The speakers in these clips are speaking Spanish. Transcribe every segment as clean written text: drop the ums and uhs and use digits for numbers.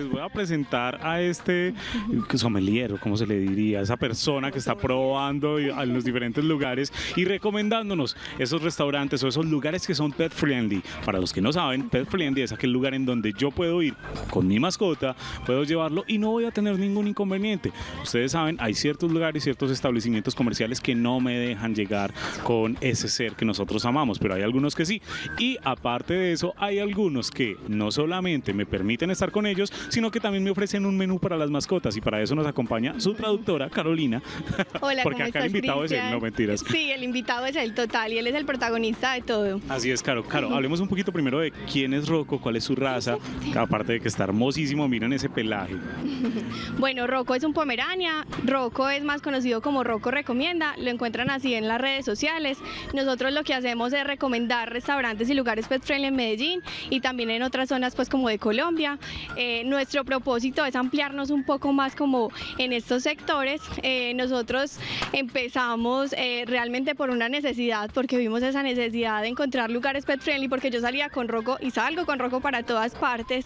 les voy a presentar a este sommelier, como se le diría, esa persona que está probando en los diferentes lugares y recomendándonos esos restaurantes o esos lugares que son pet friendly. Para los que no saben, pet friendly es aquel lugar en donde yo puedo ir con mi mascota, puedo llevarlo y no voy a tener ningún inconveniente. Ustedes saben, hay ciertos lugares, ciertos establecimientos comerciales que no me dejan llegar con ese ser que nosotros amamos, pero hay algunos que sí. Y aparte de eso, hay algunos que no solamente me permiten estar con ellos, sino que también me ofrecen un menú para las mascotas, y para eso nos acompaña su traductora, Carolina. Hola, porque ¿cómo acá el estás, invitado Cristian? es él, no mentiras. Sí, el invitado es él total y él es el protagonista de todo. Así es, Caro. Caro, hablemos un poquito primero de quién es Rocco, cuál es su raza, aparte de que está hermosísimo, miren ese pelaje. Bueno, Rocco es un pomerania, Rocco es más conocido como Rocco Recomienda, lo encuentran así en las redes sociales. Nosotros lo que hacemos es recomendar restaurantes y lugares pet friendly en Medellín y también en otras zonas pues como de Colombia. Nuestro propósito es ampliarnos un poco más como en estos sectores. Nosotros empezamos realmente por una necesidad, porque vimos esa necesidad de encontrar lugares pet friendly, porque yo salía con Rocco y salgo con Rocco para todas partes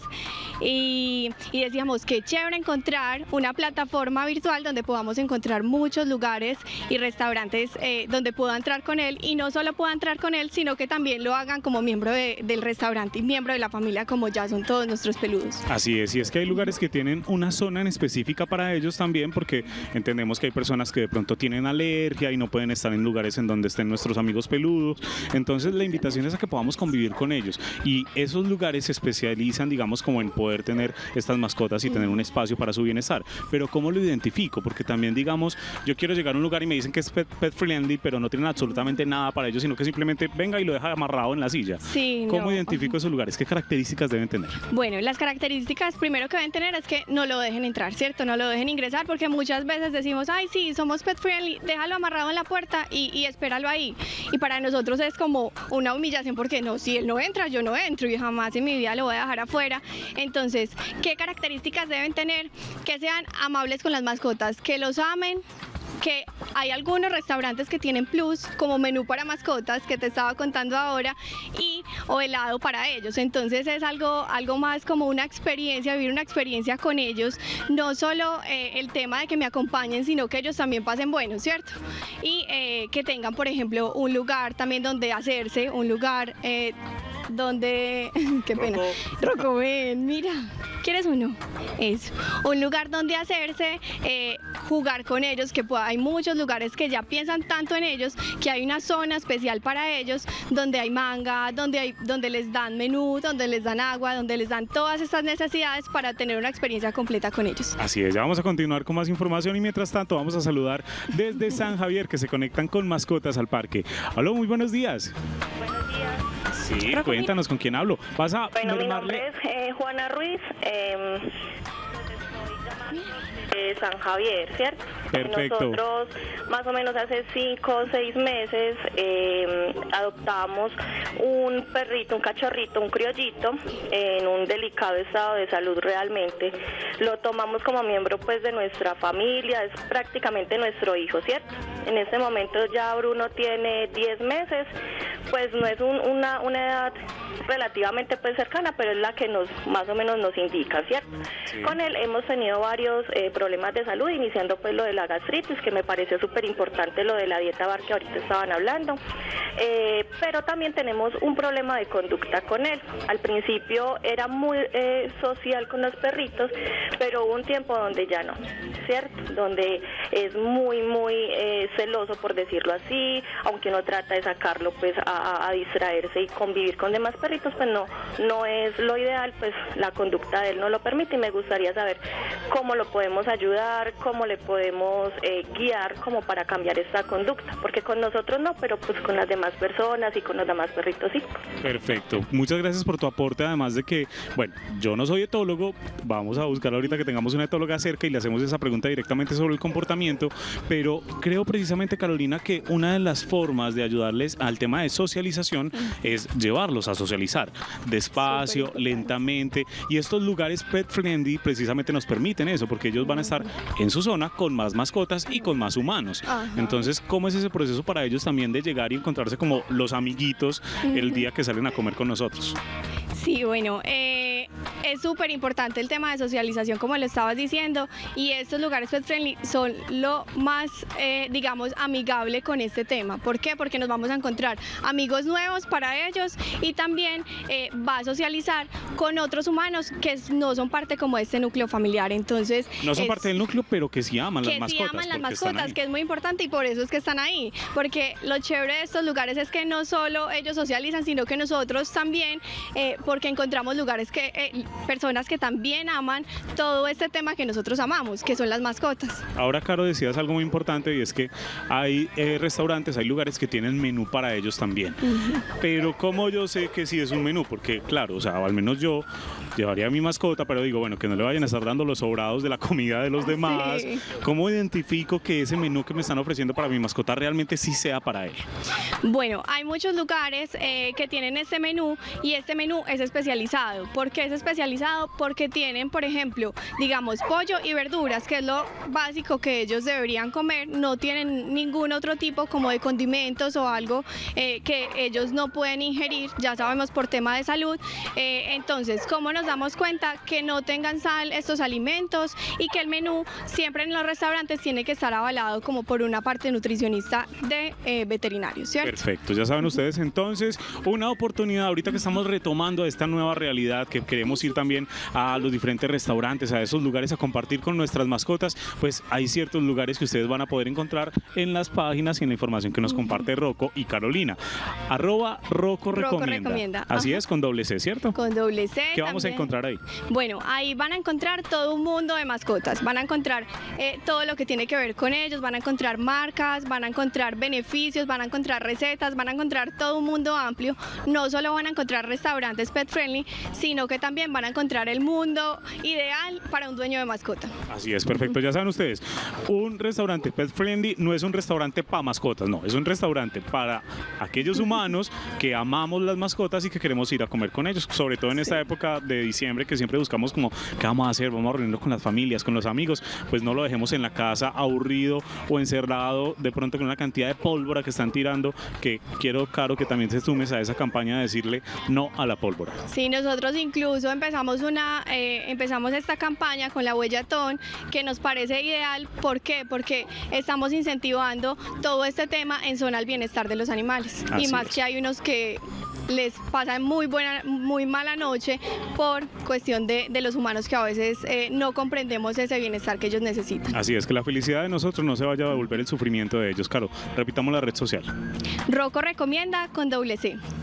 y decíamos que chévere encontrar una plataforma virtual donde podamos encontrar muchos lugares y restaurantes donde pueda entrar con él, y no solo pueda entrar con él, sino que también lo hagan como miembro del restaurante y miembro de la familia, como ya son todos nuestros peludos. Así es, y es que hay lugares que tienen una zona en específica para ellos también, porque entendemos que hay personas que de pronto tienen alergia y no pueden estar en lugares en donde estén nuestros amigos peludos. Entonces la invitación es a que podamos convivir con ellos, y esos lugares se especializan, digamos, como en poder tener estas mascotas y tener un espacio para su bienestar. Pero ¿cómo lo identifico? Porque también, digamos, yo quiero llegar a un lugar y me dicen que es pet friendly, pero no tienen absolutamente nada para ellos, sino que simplemente venga y lo deja amarrado en la silla. Sí, ¿Cómo no. identifico esos lugares? ¿Qué características deben tener? Bueno, las características primero que deben tener es que no lo dejen entrar, ¿cierto? No lo dejen ingresar, porque muchas veces decimos, ay, sí, somos pet friendly, déjalo amarrado en la puerta y espéralo ahí. Y para nosotros es como una humillación, porque no, si él no entra, yo no entro y jamás en mi vida lo voy a dejar afuera. Entonces, ¿qué características deben tener? Que sean amables con las mascotas, que los amen, que hay algunos restaurantes que tienen plus como menú para mascotas que te estaba contando ahora, o helado para ellos. Entonces es algo más como una experiencia, vivir una experiencia con ellos, no solo el tema de que me acompañen, sino que ellos también pasen bueno, ¿cierto? Y que tengan, por ejemplo, un lugar también donde hacerse, un lugar donde, qué pena, Rocco, ven, mira, ¿quieres uno? Eso, un lugar donde hacerse, jugar con ellos, que hay muchos lugares que ya piensan tanto en ellos, que hay una zona especial para ellos, donde hay manga, donde les dan menú, donde les dan agua, donde les dan todas estas necesidades para tener una experiencia completa con ellos. Así es, ya vamos a continuar con más información, y mientras tanto vamos a saludar desde San Javier, que se conectan con mascotas al parque. Aló, muy buenos días. Buenos días. Sí, cuéntanos con quién hablo. ¿Vas a Bueno, mi mermarle? nombre es Juana Ruiz, de San Javier, ¿cierto? Perfecto. Nosotros más o menos hace 5 o 6 meses adoptamos un perrito, un cachorrito, un criollito, en un delicado estado de salud realmente. Lo tomamos como miembro pues de nuestra familia, es prácticamente nuestro hijo, ¿cierto? En este momento ya Bruno tiene 10 meses, pues no es una edad relativamente pues cercana, pero es la que más o menos nos indica, ¿cierto? Sí. Con él hemos tenido varios problemas de salud, iniciando pues lo de la gastritis, que me pareció súper importante, lo de la dieta bar que ahorita estaban hablando, pero también tenemos un problema de conducta con él. Al principio era muy social con los perritos, pero hubo un tiempo donde ya no, ¿cierto? Donde es muy celoso, por decirlo así, aunque uno trata de sacarlo pues a distraerse y convivir con demás perritos, pues no es lo ideal, pues la conducta de él no lo permite, y me gustaría saber cómo lo podemos ayudar, cómo le podemos guiar como para cambiar esta conducta, porque con nosotros no, pero pues con las demás personas y con los demás perritos sí. Perfecto, muchas gracias por tu aporte, además de que, bueno, yo no soy etólogo, vamos a buscar ahorita que tengamos una etóloga cerca y le hacemos esa pregunta directamente sobre el comportamiento, pero creo precisamente, Carolina, que una de las formas de ayudarles al tema de socialización es llevarlos a socializar despacio, lentamente, y estos lugares pet friendly precisamente nos permiten eso, porque ellos van a estar en su zona con más mascotas y con más humanos. Entonces, ¿cómo es ese proceso para ellos también de llegar y encontrarse como los amiguitos el día que salen a comer con nosotros? Sí, bueno, Es súper importante el tema de socialización, como lo estabas diciendo, y estos lugares pet friendly son lo más, digamos, amigable con este tema. ¿Por qué? Porque nos vamos a encontrar amigos nuevos para ellos y también va a socializar con otros humanos que no son parte como de este núcleo familiar. Entonces, no son parte del núcleo, pero que sí aman las mascotas. Que sí aman las mascotas, que es muy importante y por eso es que están ahí. Porque lo chévere de estos lugares es que no solo ellos socializan, sino que nosotros también, porque encontramos lugares que personas que también aman todo este tema que nosotros amamos, que son las mascotas. Ahora, Caro, decías algo muy importante y es que hay restaurantes, hay lugares que tienen menú para ellos también. Pero ¿cómo yo sé que sí es un menú? Porque claro, o sea, al menos yo llevaría a mi mascota, pero digo, bueno, que no le vayan a estar dando los sobrados de la comida de los demás. Sí. ¿Cómo identifico que ese menú que me están ofreciendo para mi mascota realmente sí sea para él? Bueno, hay muchos lugares que tienen este menú y este menú es especializado. ¿Por qué es especializado? Porque tienen, por ejemplo, digamos, pollo y verduras, que es lo básico que ellos deberían comer. No tienen ningún otro tipo como de condimentos o algo que ellos no pueden ingerir, ya sabemos por tema de salud. Entonces, ¿cómo nos damos cuenta que no tengan sal estos alimentos y que el menú siempre en los restaurantes tiene que estar avalado como por una parte nutricionista de veterinarios, ¿cierto? Perfecto, ya saben ustedes entonces, una oportunidad ahorita que estamos retomando esta nueva realidad, que queremos ir también a los diferentes restaurantes, a esos lugares a compartir con nuestras mascotas, pues hay ciertos lugares que ustedes van a poder encontrar en las páginas y en la información que nos comparte Rocco y Carolina. @Rocco recomienda. Así es, con doble C, ¿cierto? Con doble C. ¿Qué vamos a encontrar ahí? Bueno, ahí van a encontrar todo un mundo de mascotas, van a encontrar todo lo que tiene que ver con ellos, van a encontrar marcas, van a encontrar beneficios, van a encontrar recetas, van a encontrar todo un mundo amplio. No solo van a encontrar restaurantes pet friendly, sino que también van a encontrar el mundo ideal para un dueño de mascota. Así es, perfecto. Ya saben ustedes, un restaurante pet friendly no es un restaurante para mascotas, no, es un restaurante para aquellos humanos que amamos las mascotas y que queremos ir a comer con ellos, sobre todo en esta época de diciembre que siempre buscamos como, ¿qué vamos a hacer? Vamos a reunirnos con las familias, con los amigos, pues no lo dejemos en la casa aburrido o encerrado de pronto con una cantidad de pólvora que están tirando, que quiero, Caro, que también te sumes a esa campaña de decirle no a la pólvora. Sí, nosotros incluso empezamos esta campaña con la Huellatón, que nos parece ideal. ¿Por qué? Porque estamos incentivando todo este tema en zona al bienestar de los animales. Así y más es. Que hay unos que les pasan muy mala noche por cuestión de los humanos que a veces no comprendemos ese bienestar que ellos necesitan. Así es, que la felicidad de nosotros no se vaya a devolver el sufrimiento de ellos. Caro, repitamos la red social. Rocco recomienda con doble C.